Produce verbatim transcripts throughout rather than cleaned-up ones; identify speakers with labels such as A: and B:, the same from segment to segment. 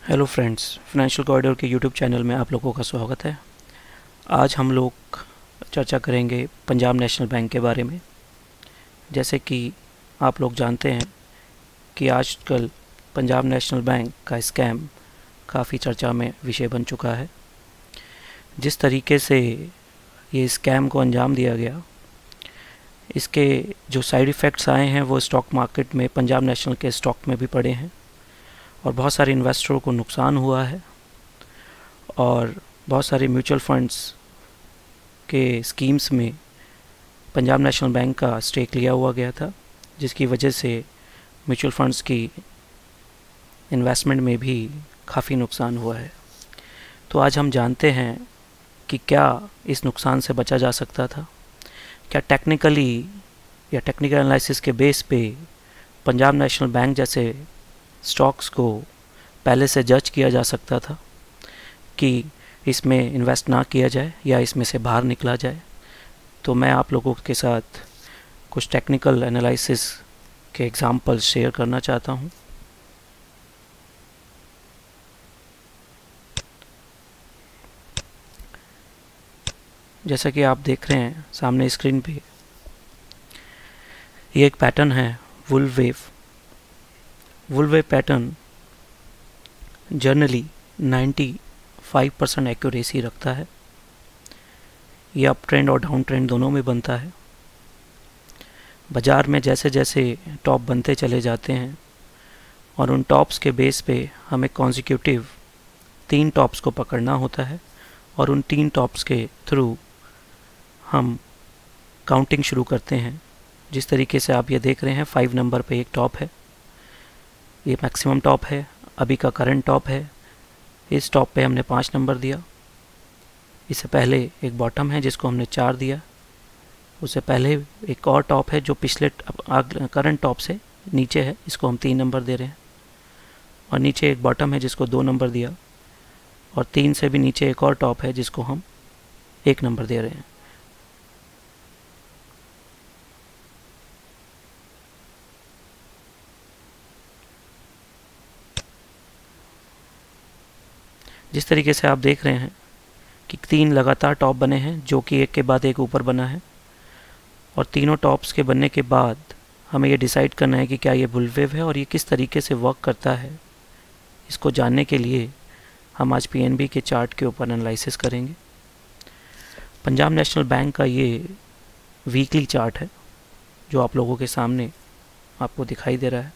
A: Hello friends, Financial Corridor के YouTube channel में आप लोगों का स्वागत है। आज हम लोग चर्चा करेंगे पंजाब नेशनल बैंक के बारे में। जैसे कि आप लोग जानते हैं कि आजकल पंजाब नेशनल बैंक का स्कैम काफ़ी चर्चा में विषय बन चुका है। जिस तरीके से ये स्कैम को अंजाम दिया गया, इसके जो साइड इफ़ेक्ट्स आए हैं वो स्टॉक मार्केट में, पंजाब नेशनल के स्टॉक में भी पड़े हैं और बहुत सारे इन्वेस्टरों को नुकसान हुआ है और बहुत सारे म्यूचुअल फंड्स के स्कीम्स में पंजाब नेशनल बैंक का स्टेक लिया हुआ गया था, जिसकी वजह से म्यूचुअल फंड्स की इन्वेस्टमेंट में भी काफ़ी नुकसान हुआ है। तो आज हम जानते हैं कि क्या इस नुकसान से बचा जा सकता था, क्या टेक्निकली या टेक्निकल एनालिसिस के बेस पे पंजाब नेशनल बैंक जैसे स्टॉक्स को पहले से जज किया जा सकता था कि इसमें इन्वेस्ट ना किया जाए या इसमें से बाहर निकला जाए। तो मैं आप लोगों के साथ कुछ टेक्निकल एनालिसिस के एग्जांपल्स शेयर करना चाहता हूं। जैसा कि आप देख रहे हैं सामने स्क्रीन पे, ये एक पैटर्न है Wolfe wave. Wolfe wave pattern generally पचानवे परसेंट एक्यूरेसी रखता है। ये अप ट्रेंड और डाउन ट्रेंड दोनों में बनता है। बाज़ार में जैसे जैसे टॉप बनते चले जाते हैं और उन टॉप्स के बेस पे हमें कॉन्जिक्यूटिव तीन टॉप्स को पकड़ना होता है और उन तीन टॉप्स के थ्रू हम काउंटिंग शुरू करते हैं। जिस तरीके से आप ये देख रहे हैं, फाइव नंबर पे एक टॉप है, ये मैक्सिमम टॉप है, अभी का करंट टॉप है। इस टॉप पे हमने पाँच नंबर दिया। इससे पहले एक बॉटम है जिसको हमने चार दिया। उससे पहले एक और टॉप है जो पिछले करंट टॉप से नीचे है, इसको हम तीन नंबर दे रहे हैं। और नीचे एक बॉटम है जिसको दो नंबर दिया और तीन से भी नीचे एक और टॉप है जिसको हम एक नंबर दे रहे हैं। जिस तरीके से आप देख रहे हैं कि तीन लगातार टॉप बने हैं जो कि एक के बाद एक ऊपर बना है और तीनों टॉप्स के बनने के बाद हमें ये डिसाइड करना है कि क्या ये बुल वेव है और ये किस तरीके से वर्क करता है। इसको जानने के लिए हम आज पीएनबी के चार्ट के ऊपर एनालिसिस करेंगे। पंजाब नेशनल बैंक का ये वीकली चार्ट है जो आप लोगों के सामने आपको दिखाई दे रहा है।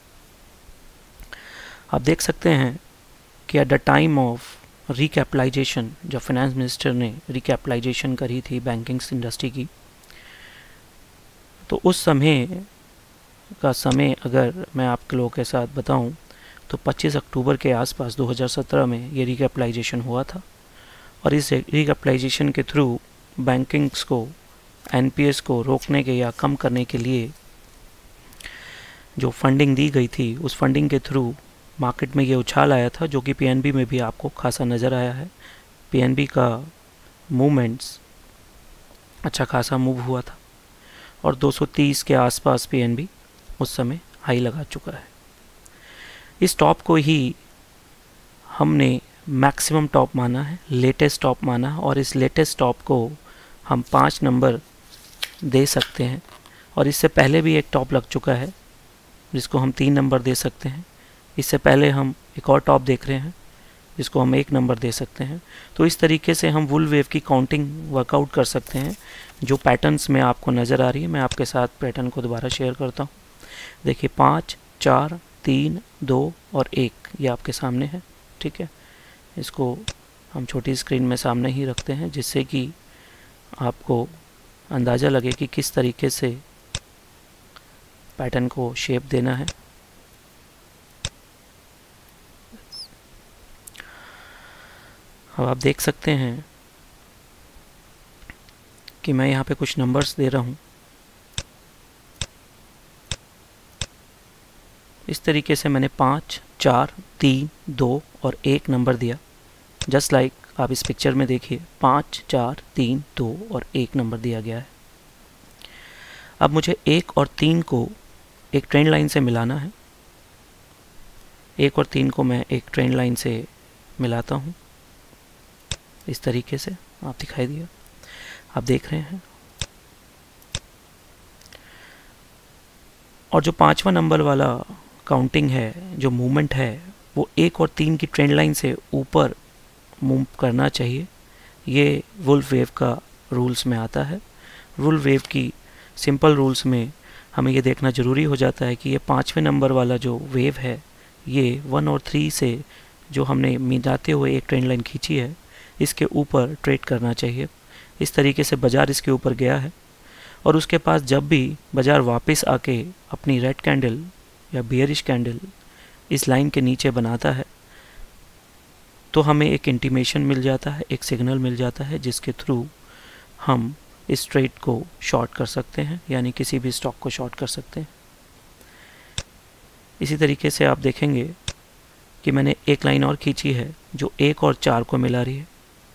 A: आप देख सकते हैं कि at the time of recapitalisation, जब फाइनेंस मिनिस्टर ने रिकैपिटलाइजेशन करी थी बैंकिंग इंडस्ट्री की, तो उस समय का समय अगर मैं आप लोगों के साथ बताऊं तो पच्चीस अक्टूबर के आसपास दो हज़ार सत्रह में ये रिकैपिटलाइजेशन हुआ था और इस रिकैपिटलाइजेशन के थ्रू बैंकिंग्स को, एनपीएस को रोकने के या कम करने के लिए जो फंडिंग दी गई थी, उस फंडिंग के थ्रू मार्केट में ये उछाल आया था जो कि पीएनबी में भी आपको खासा नज़र आया है। पीएनबी का मूवमेंट्स अच्छा खासा मूव हुआ था और दो सौ तीस के आसपास पीएनबी उस समय हाई लगा चुका है। इस टॉप को ही हमने मैक्सिमम टॉप माना है, लेटेस्ट टॉप माना, और इस लेटेस्ट टॉप को हम पाँच नंबर दे सकते हैं। और इससे पहले भी एक टॉप लग चुका है जिसको हम तीन नंबर दे सकते हैं। इससे पहले हम एक और टॉप देख रहे हैं जिसको हम एक नंबर दे सकते हैं। तो इस तरीके से हम वुल वेव की काउंटिंग वर्कआउट कर सकते हैं जो पैटर्न्स में आपको नज़र आ रही है। मैं आपके साथ पैटर्न को दोबारा शेयर करता हूँ। देखिए, पाँच, चार, तीन, दो और एक, ये आपके सामने है। ठीक है, इसको हम छोटी स्क्रीन में सामने ही रखते हैं जिससे कि आपको अंदाज़ा लगे कि किस तरीके से पैटर्न को शेप देना है। अब आप देख सकते हैं कि मैं यहाँ पे कुछ नंबर्स दे रहा हूँ। इस तरीके से मैंने पाँच, चार, तीन, दो और एक नंबर दिया। जस्ट लाइक आप इस पिक्चर में देखिए, पाँच, चार, तीन, दो और एक नंबर दिया गया है। अब मुझे एक और तीन को एक ट्रेंड लाइन से मिलाना है। एक और तीन को मैं एक ट्रेंड लाइन से मिलाता हूँ इस तरीके से, आप दिखाई दिया, आप देख रहे हैं। और जो पांचवा नंबर वाला काउंटिंग है, जो मूवमेंट है, वो एक और तीन की ट्रेंड लाइन से ऊपर मूव करना चाहिए। ये वुल्फ वेव का रूल्स में आता है। वुल्फ वेव की सिंपल रूल्स में हमें ये देखना ज़रूरी हो जाता है कि ये पाँचवें नंबर वाला जो वेव है, ये वन और थ्री से जो हमने मिलाते हुए एक ट्रेंड लाइन खींची है, इसके ऊपर ट्रेड करना चाहिए। इस तरीके से बाज़ार इसके ऊपर गया है और उसके पास जब भी बाज़ार वापस आके अपनी रेड कैंडल या बियरिश कैंडल इस लाइन के नीचे बनाता है, तो हमें एक इंटीमेशन मिल जाता है, एक सिग्नल मिल जाता है, जिसके थ्रू हम इस ट्रेड को शॉर्ट कर सकते हैं, यानी किसी भी स्टॉक को शॉर्ट कर सकते हैं। इसी तरीके से आप देखेंगे कि मैंने एक लाइन और खींची है जो एक और चार को मिला रही है।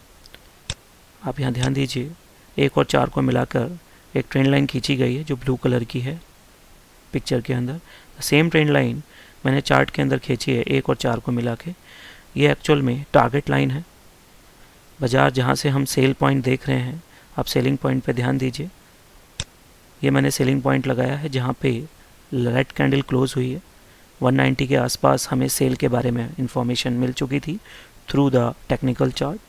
A: आप यहाँ ध्यान दीजिए, एक और चार को मिलाकर एक ट्रेंड लाइन खींची गई है जो ब्लू कलर की है पिक्चर के अंदर। सेम ट्रेंड लाइन मैंने चार्ट के अंदर खींची है एक और चार को मिला के। ये एक्चुअल में टारगेट लाइन है। बाज़ार जहाँ से हम सेल पॉइंट देख रहे हैं, आप सेलिंग पॉइंट पे ध्यान दीजिए। ये मैंने सेलिंग पॉइंट लगाया है जहाँ पे रेड कैंडल क्लोज हुई है। वन नाइंटी के आसपास हमें सेल के बारे में इंफॉर्मेशन मिल चुकी थी थ्रू द टेक्निकल चार्ट,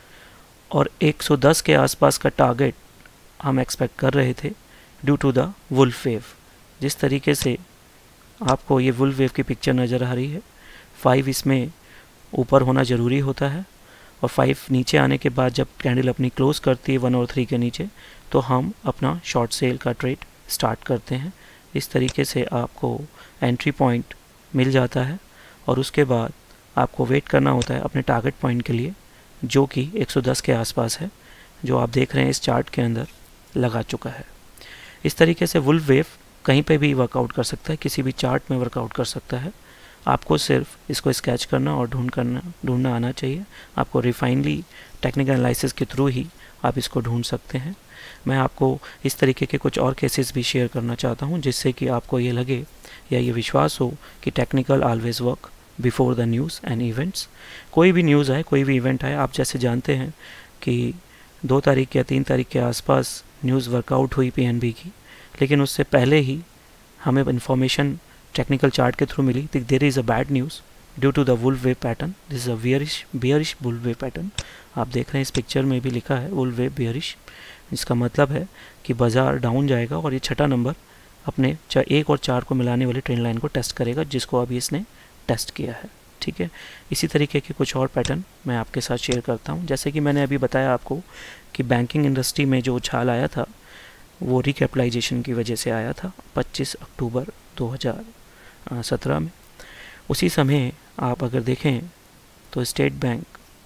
A: और एक सौ दस के आसपास का टारगेट हम एक्सपेक्ट कर रहे थे due to the Wolfe wave. जिस तरीके से आपको ये वुल्फ वेव की पिक्चर नज़र आ रही है, फाइव इसमें ऊपर होना ज़रूरी होता है और फाइव नीचे आने के बाद जब कैंडल अपनी क्लोज करती है वन और थ्री के नीचे, तो हम अपना शॉर्ट सेल का ट्रेड स्टार्ट करते हैं। इस तरीके से आपको एंट्री पॉइंट मिल जाता है और उसके बाद आपको वेट करना होता है अपने टारगेट पॉइंट के लिए, जो कि एक सौ दस के आसपास है, जो आप देख रहे हैं इस चार्ट के अंदर लगा चुका है। इस तरीके से वुल्फ वेव कहीं पे भी वर्कआउट कर सकता है, किसी भी चार्ट में वर्कआउट कर सकता है। आपको सिर्फ इसको स्केच करना और ढूंढ करना ढूंढना आना चाहिए। आपको रिफाइनली टेक्निकल एनालिसिस के थ्रू ही आप इसको ढूंढ सकते हैं। मैं आपको इस तरीके के कुछ और केसेस भी शेयर करना चाहता हूं, जिससे कि आपको ये लगे या ये विश्वास हो कि technical always work before the news and events. कोई भी न्यूज़ आए, कोई भी इवेंट आए, आप जैसे जानते हैं कि दो तारीख या तीन तारीख के आसपास न्यूज़ वर्कआउट हुई पीएनबी की, लेकिन उससे पहले ही हमें इन्फॉर्मेशन टेक्निकल चार्ट के थ्रू मिली कि there is a bad news due to the Wolfe wave pattern. This is a bearish bearish Wolfe wave pattern. आप देख रहे हैं इस पिक्चर में भी लिखा है वुल्फ वेव बियरिश। इसका मतलब है कि बाज़ार डाउन जाएगा और ये छठा नंबर अपने एक और चार को मिलाने वाली ट्रेंड लाइन को टेस्ट करेगा, जिसको अभी इसने टेस्ट किया है। ठीक है, इसी तरीके के कुछ और पैटर्न मैं आपके साथ शेयर करता हूँ। जैसे कि मैंने अभी बताया आपको कि बैंकिंग इंडस्ट्री में जो उछाल आया था वो रिकैपिटलाइजेशन की वजह से आया था पच्चीस अक्टूबर दो हज़ार सत्रह में। उसी समय आप अगर देखें तो स्टेट बैंक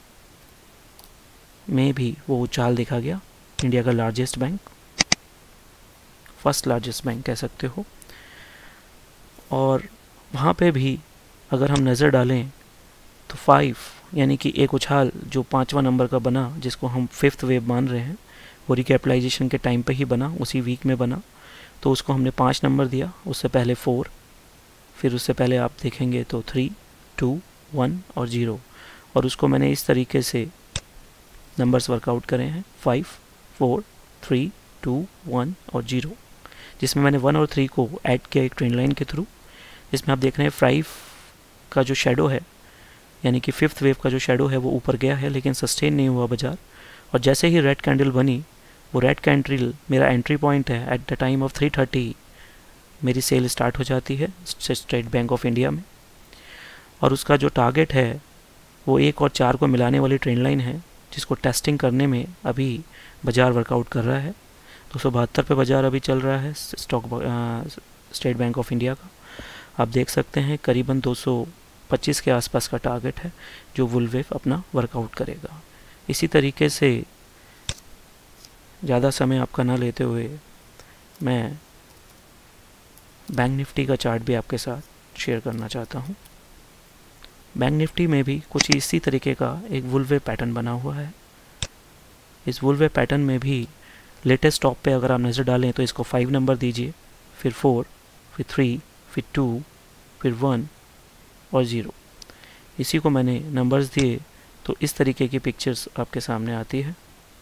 A: में भी वो उछाल देखा गया। इंडिया का largest bank, first largest bank कह सकते हो, और वहाँ पे भी अगर हम नज़र डालें तो फाइव यानी कि एक उछाल जो पाँचवा नंबर का बना, जिसको हम फिफ्थ वेव मान रहे हैं, वो रिकैपिटलाइजेशन के टाइम पे ही बना, उसी वीक में बना, तो उसको हमने पाँच नंबर दिया। उससे पहले फोर, फिर उससे पहले आप देखेंगे तो थ्री, टू, वन और ज़ीरो, और उसको मैंने इस तरीके से नंबर्स वर्कआउट करे हैं five, four, three, two, one और ज़ीरो, जिसमें मैंने वन और थ्री को ऐड किया एक ट्रेंड लाइन के थ्रू। इसमें आप देख रहे हैं फाइव का जो शेडो है, यानी कि फिफ्थ वेव का जो शेडो है, वो ऊपर गया है लेकिन सस्टेन नहीं हुआ बाजार, और जैसे ही रेड कैंडल बनी, वो रेड कैंडल मेरा एंट्री पॉइंट है। At the time of three thirty मेरी सेल स्टार्ट हो जाती है स्टेट बैंक ऑफ इंडिया में, और उसका जो टारगेट है वो एक और चार को मिलाने वाली ट्रेंड लाइन है, जिसको टेस्टिंग करने में अभी बाजार वर्कआउट कर रहा है। दो सौ बहत्तर पे बाजार अभी चल रहा है stock State Bank of India का। आप देख सकते हैं करीबन दो सौ पच्चीस के आसपास का टारगेट है जो वुल्फ वेव अपना वर्कआउट करेगा। इसी तरीके से ज़्यादा समय आपका ना लेते हुए मैं बैंक निफ्टी का चार्ट भी आपके साथ शेयर करना चाहता हूँ। बैंक निफ्टी में भी कुछ इसी तरीके का एक वुल्फ वेव पैटर्न बना हुआ है। इस वुल्फ वेव पैटर्न में भी लेटेस्ट टॉप पे अगर आप नज़र डालें तो इसको फाइव नंबर दीजिए, फिर फोर, फिर थ्री, फिर टू, फिर वन और ज़ीरो। इसी को मैंने नंबर्स दिए तो इस तरीके की पिक्चर्स आपके सामने आती है।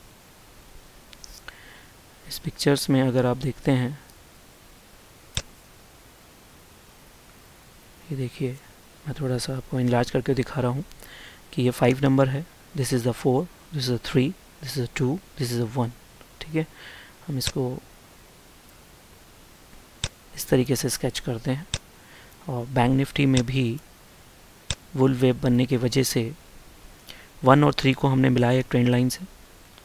A: इस पिक्चर्स में अगर आप देखते हैं, ये देखिए, मैं थोड़ा सा आपको इनलार्ज करके दिखा रहा हूँ कि ये फाइव नंबर है, this is the four, this is the three, this is the two, this is the one. ठीक है, हम इसको इस तरीके से स्केच करते हैं। और बैंक निफ्टी में भी वुल वेव बनने की वजह से वन और थ्री को हमने मिलाया एक ट्रेंड लाइन से।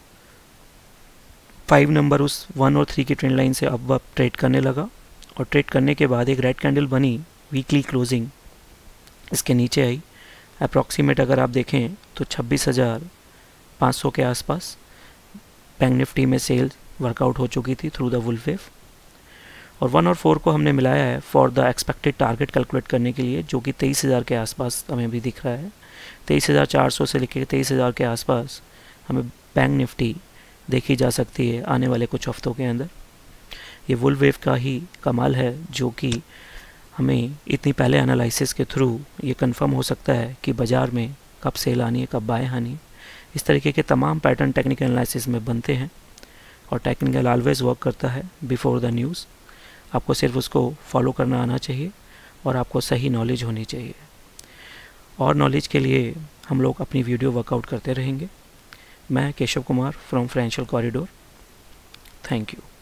A: फाइव नंबर उस वन और थ्री की ट्रेंड लाइन से अब अब ट्रेड करने लगा, और ट्रेड करने के बाद एक रेड कैंडल बनी, वीकली क्लोजिंग इसके नीचे आई। अप्रॉक्सीमेट अगर आप देखें तो छब्बीस हज़ार पाँच सौ के आसपास बैंक निफ्टी में सेल वर्कआउट हो चुकी थी थ्रू द वुल वेव। और वन और फोर को हमने मिलाया है for the expected target calculate करने के लिए, जो कि तेईस हज़ार के आसपास हमें भी दिख रहा है। तेईस हज़ार चार सौ से लेकर तेईस हज़ार के आसपास हमें बैंक निफ्टी देखी जा सकती है आने वाले कुछ हफ्तों के अंदर। ये वुल वेव का ही कमाल है, जो कि हमें इतनी पहले एनालिसिस के थ्रू ये कंफर्म हो सकता है कि बाज़ार में कब सेल आनी है, कब बाय आनी है। इस तरीके के तमाम पैटर्न टेक्निकल एनालिसिस में बनते हैं, और टेक्निकल ऑलवेज वर्क करता है बिफोर द न्यूज़। आपको सिर्फ उसको फॉलो करना आना चाहिए और आपको सही नॉलेज होनी चाहिए। और नॉलेज के लिए हम लोग अपनी वीडियो वर्कआउट करते रहेंगे। मैं Keshav Kumar from Financial Corridor. Thank you.